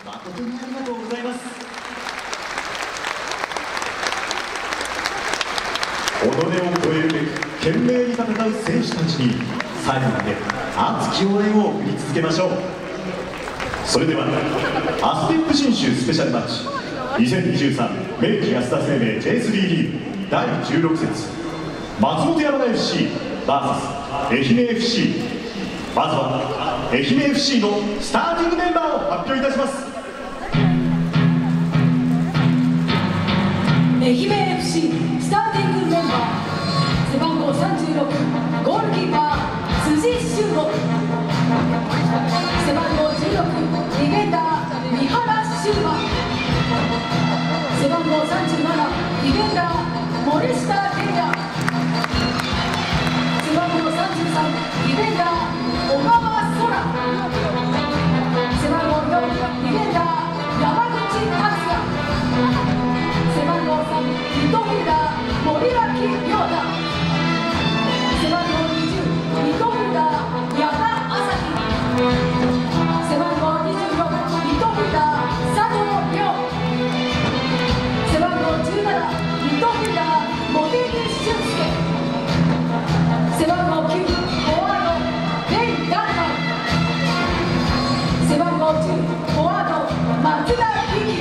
誠にありがとうございます。己を超えるべく懸命に戦う選手たちに最後まで熱き応援を送り続けましょう。それではアステップ信州スペシャルマッチ2023明治安田生命 J3 リーグ第16節松本山田 FCVS 愛媛 FC。 まずは愛媛 FC のスターティングメンバーを発表いたします。 愛媛 FC スターティングメンバー、背番号36ゴールキーパー辻修吾、背番号16ディフェンダー三原修馬、背番号37ディフェンダー森下健也、背番号33ディフェンダー小川空、背番号4ディフェンダー山口達也、背番号3ミッドフィルダー森脇亮太、背番号20ミッドフィルダー矢田朝日、背番号26ミッドフィルダー佐藤亮、背番号17ミッドフィルダー茂木俊介、背番号9フォワードレイ・ダンカン、背番号10フォワード松田力。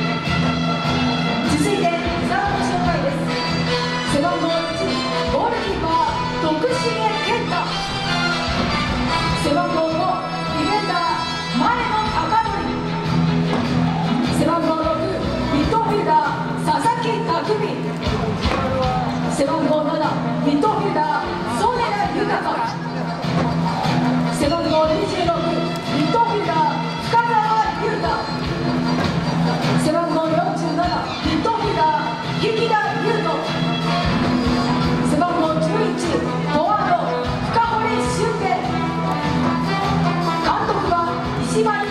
続いてサード紹介です。背番号1ゴールキーパー徳重健太、背番号5ディフェンダー前野貴則、背番号6ミッドフィルダー佐々木匠、背番号7ミッドフィルダー曽根田豊、背番号26ミッドフィルダー深澤優太、背番号47ミッドフィルダー引田優斗、背番号11フォワード深堀俊平、監督は石丸